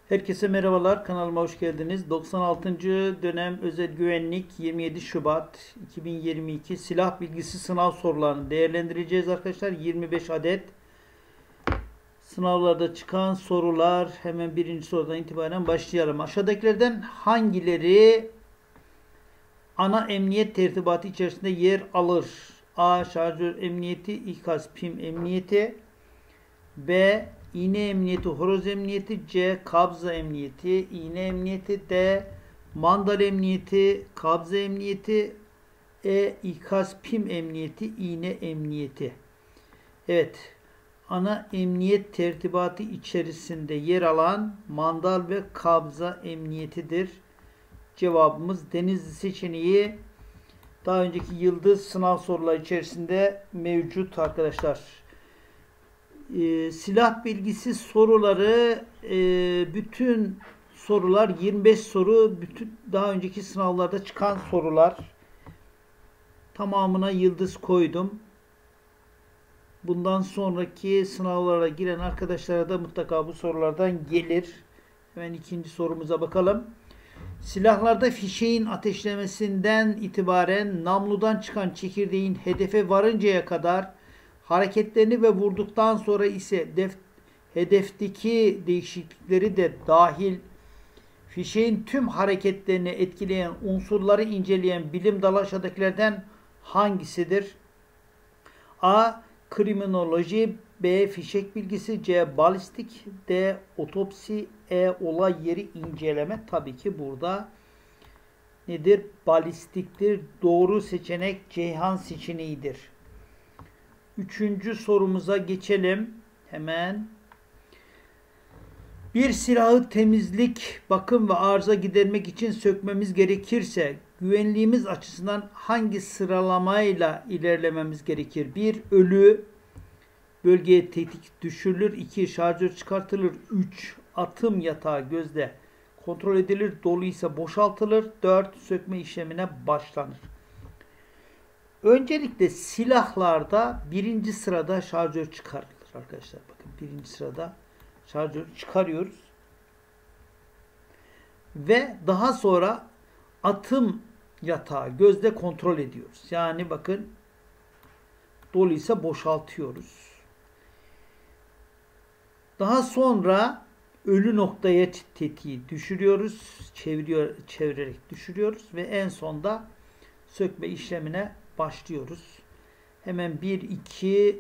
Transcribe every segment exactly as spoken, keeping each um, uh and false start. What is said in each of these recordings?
Herkese merhabalar, kanalıma hoş geldiniz. doksan altıncı dönem özel güvenlik yirmi yedi Şubat iki bin yirmi iki silah bilgisi sınav sorularını değerlendireceğiz arkadaşlar. yirmi beş adet sınavlarda çıkan sorular, hemen birinci sorudan itibaren başlayalım. Aşağıdakilerden hangileri ana emniyet tertibatı içerisinde yer alır? A. Şarjör emniyeti, ikaz pim emniyeti. B. İğne emniyeti, horoz emniyeti. C. Kabza emniyeti, iğne emniyeti. D. Mandal emniyeti, kabza emniyeti. E. İkaz pim emniyeti, iğne emniyeti. Evet. Ana emniyet tertibatı içerisinde yer alan mandal ve kabza emniyetidir. Cevabımız Denizli seçeneği. Daha önceki yıldız sınav soruları içerisinde mevcut arkadaşlar. Ee, silah bilgisi soruları e, bütün sorular yirmi beş soru, bütün daha önceki sınavlarda çıkan sorular, tamamına yıldız koydum. Bundan sonraki sınavlara giren arkadaşlara da mutlaka bu sorulardan gelir. Hemen ikinci sorumuza bakalım. Silahlarda fişeğin ateşlemesinden itibaren namludan çıkan çekirdeğin hedefe varıncaya kadar hareketlerini ve vurduktan sonra ise def, hedefteki değişiklikleri de dahil fişeğin tüm hareketlerini etkileyen unsurları inceleyen bilim dalı aşağıdakilerden hangisidir? A. Kriminoloji. B. Fişek bilgisi. C. Balistik. D. Otopsi. E. Olay yeri inceleme. Tabii ki burada nedir? Balistiktir. Doğru seçenek Ceyhan seçeneğidir. Üçüncü sorumuza geçelim. Hemen. Bir silahı temizlik, bakım ve arıza gidermek için sökmemiz gerekirse güvenliğimiz açısından hangi sıralamayla ilerlememiz gerekir? bir. Ölü bölgeye tetik düşürülür. iki. Şarjör çıkartılır. üç. Atım yatağı gözle kontrol edilir. Dolu ise boşaltılır. dört. Sökme işlemine başlanır. Öncelikle silahlarda birinci sırada şarjör çıkarılır arkadaşlar. Bakın birinci sırada şarjörü çıkarıyoruz. Ve daha sonra atım yatağı gözle kontrol ediyoruz. Yani bakın doluysa boşaltıyoruz. Daha sonra ölü noktaya tetiği düşürüyoruz. Çeviriyor, çevirerek düşürüyoruz. Ve en sonda sökme işlemine başlıyoruz. Hemen bir, iki,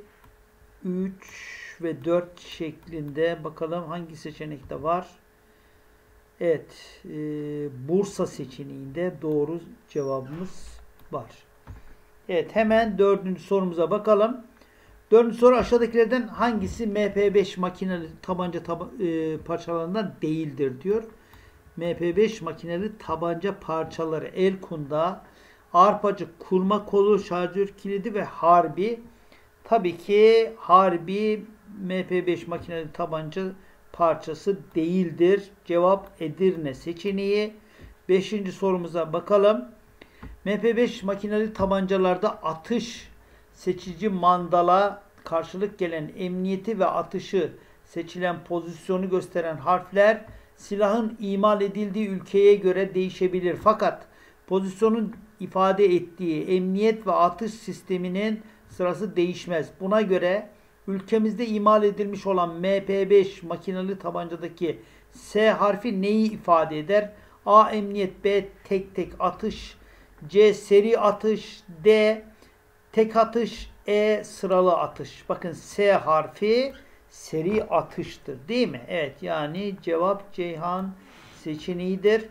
üç ve dört şeklinde bakalım hangi seçenekte var. Evet, e, Bursa seçeneğinde doğru cevabımız var. Evet, hemen dördüncü sorumuza bakalım. Dördüncü soru aşağıdakilerden hangisi M P beş makineli tabanca taba, e, parçalarından değildir diyor. M P beş makineli tabanca parçaları el kundağı, arpacık, kurma kolu, şarjör kilidi ve harbi. Tabii ki harbi M P beş makineli tabanca parçası değildir. Cevap Edirne seçeneği. Beşinci sorumuza bakalım. M P beş makineli tabancalarda atış seçici mandala karşılık gelen emniyeti ve atışı seçilen pozisyonu gösteren harfler silahın imal edildiği ülkeye göre değişebilir. Fakat pozisyonun ifade ettiği emniyet ve atış sisteminin sırası değişmez. Buna göre ülkemizde imal edilmiş olan M P beş makineli tabancadaki S harfi neyi ifade eder? A. Emniyet. B. Tek tek atış. C. Seri atış. D. Tek atış. E. Sıralı atış. Bakın S harfi seri atıştır. Değil mi? Evet, yani cevap Ceyhan seçeneğidir.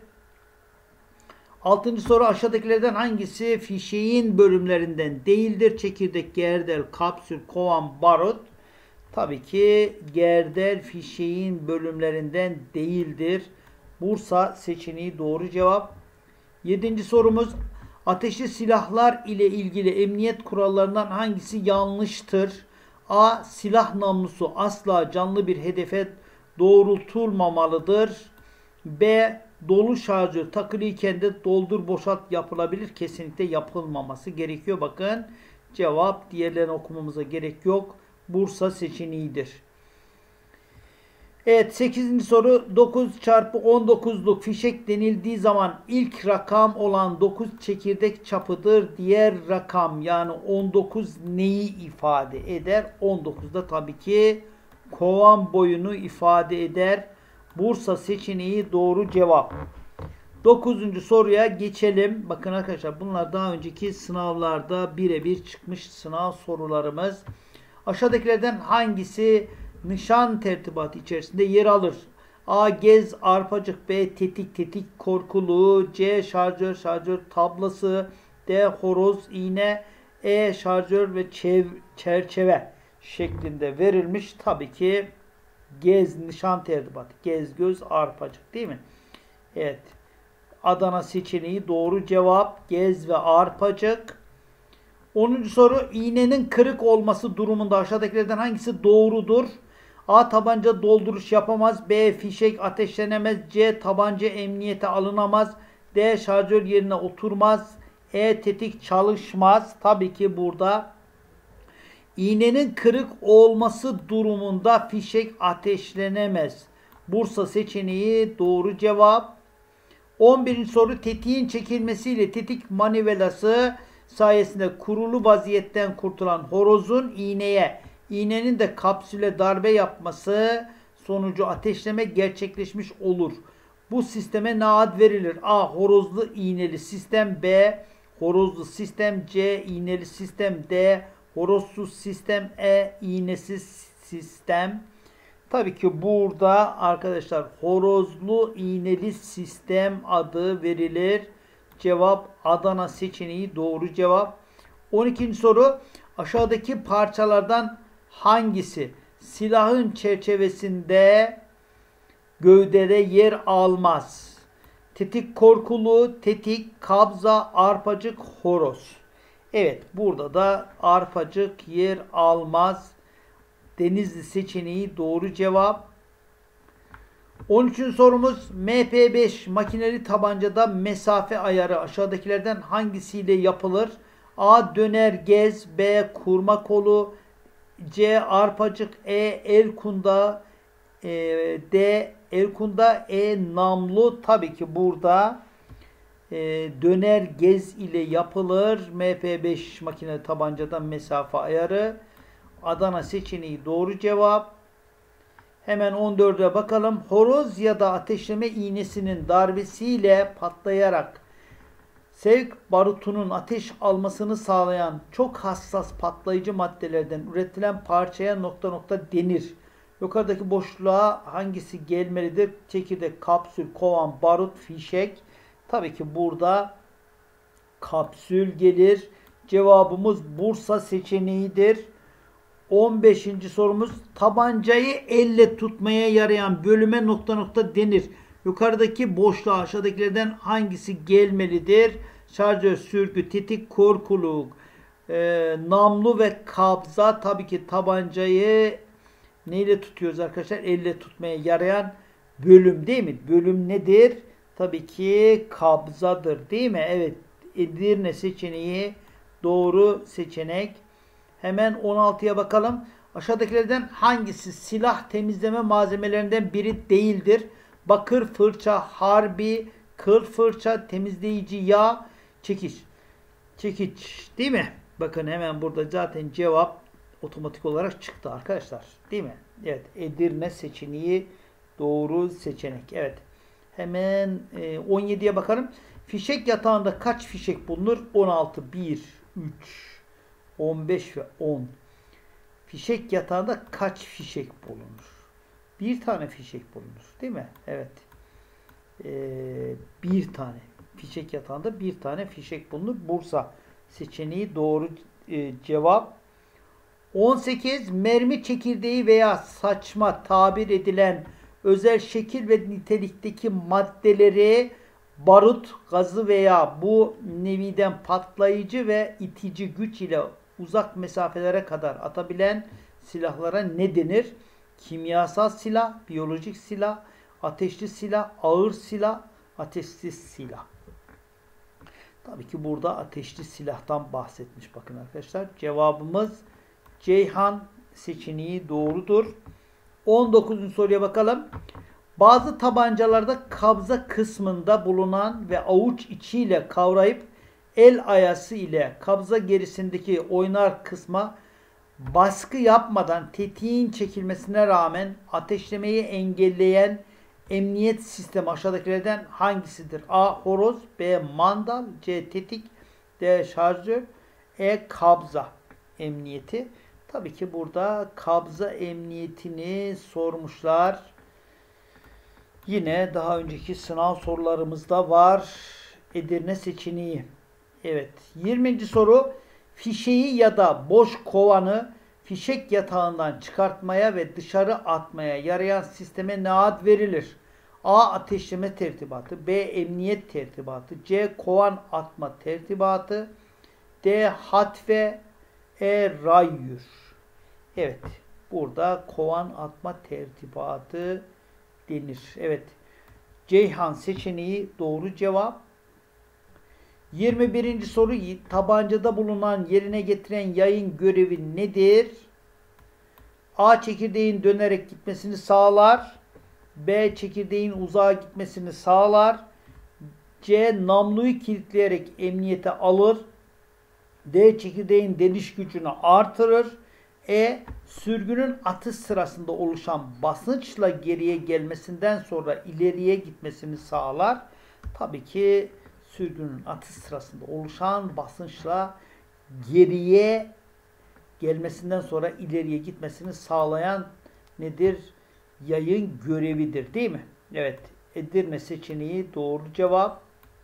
Altıncı soru aşağıdakilerden hangisi fişeğin bölümlerinden değildir? Çekirdek, gerdel, kapsül, kovan, barut. Tabii ki gerdel fişeğin bölümlerinden değildir. Bursa seçeneği doğru cevap. Yedinci sorumuz ateşli silahlar ile ilgili emniyet kurallarından hangisi yanlıştır? A. Silah namlusu asla canlı bir hedefe doğrultulmamalıdır. B. Dolu şarjör takılıyken de doldur boşalt yapılabilir. Kesinlikle yapılmaması gerekiyor. Bakın cevap, diğerlerini okumamıza gerek yok. Bursa seçeneğidir. Evet, sekizinci soru. dokuz çarpı on dokuzluk fişek denildiği zaman ilk rakam olan dokuz çekirdek çapıdır. Diğer rakam yani on dokuz neyi ifade eder? on dokuz da tabii ki kovan boyunu ifade eder. Bursa seçeneği doğru cevap. dokuzuncu soruya geçelim. Bakın arkadaşlar, bunlar daha önceki sınavlarda birebir çıkmış sınav sorularımız. Aşağıdakilerden hangisi nişan tertibatı içerisinde yer alır? A. Gez, arpacık. B. Tetik, tetik korkulu. C. Şarjör, şarjör tablası. D. Horoz, iğne. E. Şarjör ve çev çerçeve şeklinde verilmiş. Tabii ki gez, nişan tertibatı. Gez, göz, arpacık değil mi? Evet. Adana seçeneği doğru cevap. Gez ve arpacık. onuncu soru. İğnenin kırık olması durumunda aşağıdakilerden hangisi doğrudur? A. Tabanca dolduruş yapamaz. B. Fişek ateşlenemez. C. Tabanca emniyete alınamaz. D. Şarjör yerine oturmaz. E. Tetik çalışmaz. Tabii ki burada iğnenin kırık olması durumunda fişek ateşlenemez. Bursa seçeneği doğru cevap. on birinci soru. Tetiğin çekilmesiyle tetik manivelası sayesinde kurulu vaziyetten kurtulan horozun iğneye, iğnenin de kapsüle darbe yapması sonucu ateşleme gerçekleşmiş olur. Bu sisteme ne ad verilir? A. Horozlu iğneli sistem. B. Horozlu sistem. C. İğneli sistem. D. Horozsuz sistem. E. İğnesiz sistem. Tabii ki burada arkadaşlar horozlu iğneli sistem adı verilir. Cevap Adana seçeneği doğru cevap. on ikinci soru. Aşağıdaki parçalardan hangisi silahın çerçevesinde gövdede yer almaz? Tetik korkulu, tetik, kabza, arpacık, horoz. Evet, burada da arpacık yer almaz. Denizli seçeneği doğru cevap. on üçüncü sorumuz. M P beş makineli tabancada mesafe ayarı aşağıdakilerden hangisiyle yapılır? A. Döner gez. B. Kurma kolu. C. Arpacık. E. El kunda. E, D. El kunda. E. Namlu. Tabii ki burada e, döner gez ile yapılır. M P beş makineli tabancada mesafe ayarı. Adana seçeneği doğru cevap. Hemen on dörde bakalım. Horoz ya da ateşleme iğnesinin darbesiyle patlayarak sevk barutunun ateş almasını sağlayan çok hassas patlayıcı maddelerden üretilen parçaya nokta nokta denir. Yukarıdaki boşluğa hangisi gelmelidir? Çekirdek, kapsül, kovan, barut, fişek. Tabii ki burada kapsül gelir. Cevabımız Bursa seçeneğidir. on beşinci sorumuz. Tabancayı elle tutmaya yarayan bölüme nokta nokta denir. Yukarıdaki boşluğa aşağıdakilerden hangisi gelmelidir? Şarjör, sürgü, tetik, korkuluk, e, namlu ve kabza. Tabii ki tabancayı neyle tutuyoruz arkadaşlar? Elle tutmaya yarayan bölüm değil mi? Bölüm nedir? Tabii ki kabzadır değil mi? Evet. Edirne seçeneği doğru seçenek. Hemen on altıya bakalım. Aşağıdakilerden hangisi silah temizleme malzemelerinden biri değildir? Bakır fırça, harbi, kıl fırça, temizleyici yağ, çekiç. Çekiç değil mi? Bakın hemen burada zaten cevap otomatik olarak çıktı arkadaşlar. Değil mi? Evet. Edirne seçeneği doğru seçenek. Evet. Hemen on yediye bakalım. Fişek yatağında kaç fişek bulunur? on altı. bir, üç, on beş ve on. Fişek yatağında kaç fişek bulunur? Bir tane fişek bulunur. Değil mi? Evet. Ee, bir tane. Fişek yatağında bir tane fişek bulunur. Bursa seçeneği doğru e, cevap. on sekiz. Mermi çekirdeği veya saçma tabir edilen özel şekil ve nitelikteki maddeleri barut gazı veya bu neviden patlayıcı ve itici güç ile uzak mesafelere kadar atabilen silahlara ne denir? Kimyasal silah, biyolojik silah, ateşli silah, ağır silah, ateşsiz silah. Tabii ki burada ateşli silahtan bahsetmiş bakın arkadaşlar. Cevabımız Ceyhan seçeneği doğrudur. on dokuzuncu soruya bakalım. Bazı tabancalarda kabza kısmında bulunan ve avuç içiyle kavrayıp el ayası ile kabza gerisindeki oynar kısma baskı yapmadan tetiğin çekilmesine rağmen ateşlemeyi engelleyen emniyet sistemi aşağıdakilerden hangisidir? A. Horoz, B. Mandal, C. Tetik, D. Şarjör, E. Kabza emniyeti. Tabii ki burada kabza emniyetini sormuşlar. Yine daha önceki sınav sorularımızda var. Edirne seçeneği. Evet. yirminci soru. Fişeği ya da boş kovanı fişek yatağından çıkartmaya ve dışarı atmaya yarayan sisteme ne ad verilir? A. Ateşleme tertibatı, B. Emniyet tertibatı, C. Kovan atma tertibatı, D. Hatve, E. Rayyür. Evet. Burada kovan atma tertibatı denir. Evet. Ceyhan seçeneği doğru cevap. yirmi birinci soru. Tabancada bulunan yerine getiren yayın görevi nedir? A. Çekirdeğin dönerek gitmesini sağlar. B. Çekirdeğin uzağa gitmesini sağlar. C. Namluyu kilitleyerek emniyete alır. D. Çekirdeğin deliş gücünü artırır. E. Sürgünün atış sırasında oluşan basınçla geriye gelmesinden sonra ileriye gitmesini sağlar. Tabii ki sürgünün atış sırasında oluşan basınçla geriye gelmesinden sonra ileriye gitmesini sağlayan nedir? Yayın görevidir, değil mi? Evet. Edirne seçeneği doğru cevap.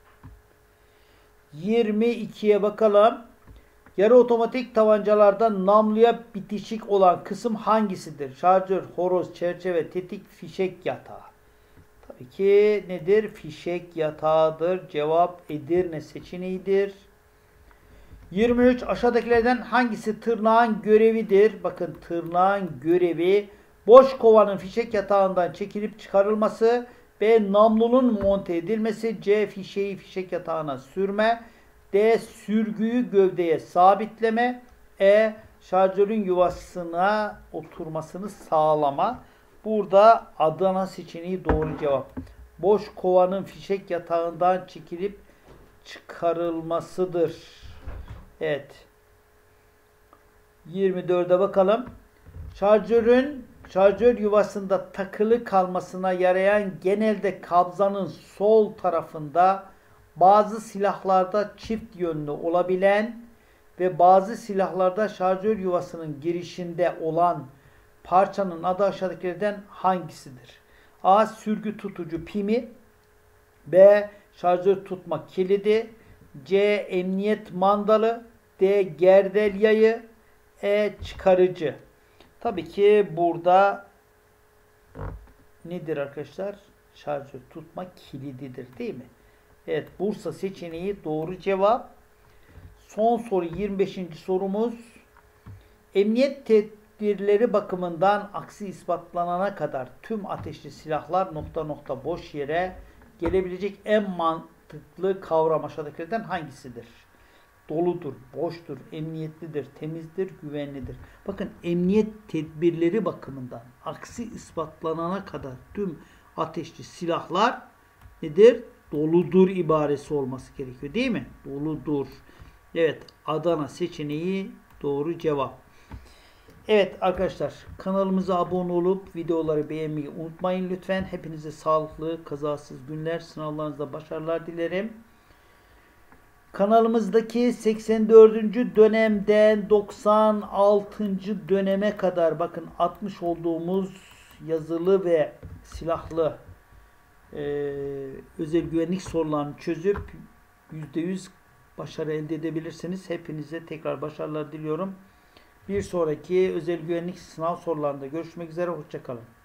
yirmi ikiye bakalım. Yarı otomatik tabancalarda namluya bitişik olan kısım hangisidir? Şarjör, horoz, çerçeve, tetik, fişek yatağı. Tabii ki nedir? Fişek yatağıdır. Cevap Edirne seçeneğidir. yirmi üç. Aşağıdakilerden hangisi tırnağın görevidir? Bakın tırnağın görevi boş kovanın fişek yatağından çekilip çıkarılması, B. Namlunun monte edilmesi, C. Fişeği fişek yatağına sürme, D. Sürgüyü gövdeye sabitleme, E. Şarjörün yuvasına oturmasını sağlama. Burada Adana seçeneği doğru cevap. Boş kovanın fişek yatağından çekilip çıkarılmasıdır. Evet. yirmi dörde bakalım. Şarjörün şarjör yuvasında takılı kalmasına yarayan genelde kabzanın sol tarafında, bazı silahlarda çift yönlü olabilen ve bazı silahlarda şarjör yuvasının girişinde olan parçanın adı aşağıdakilerden hangisidir? A. Sürgü tutucu pimi, B. Şarjör tutma kilidi, C. Emniyet mandalı, D. Gerdel yayı, E. Çıkarıcı. Tabii ki burada nedir arkadaşlar? Şarjör tutma kilididir, değil mi? Evet, Bursa seçeneği doğru cevap. Son soru yirmi beşinci sorumuz. Emniyet tedbirleri bakımından aksi ispatlanana kadar tüm ateşli silahlar nokta nokta boş yere gelebilecek en mantıklı kavram aşağıdakilerden hangisidir? Doludur, boştur, emniyetlidir, temizdir, güvenlidir. Bakın emniyet tedbirleri bakımından aksi ispatlanana kadar tüm ateşli silahlar nedir? Doludur ibaresi olması gerekiyor, değil mi? Doludur. Evet, Adana seçeneği doğru cevap. Evet arkadaşlar, kanalımıza abone olup videoları beğenmeyi unutmayın lütfen. Hepinize sağlıklı, kazasız günler, sınavlarınızda başarılar dilerim. Kanalımızdaki seksen dördüncü dönemden doksan altıncı döneme kadar bakın atmış olduğumuz yazılı ve silahlı e, özel güvenlik sorularını çözüp yüzde yüz başarı elde edebilirsiniz. Hepinize tekrar başarılar diliyorum. Bir sonraki özel güvenlik sınav sorularında görüşmek üzere. Hoşça kalın.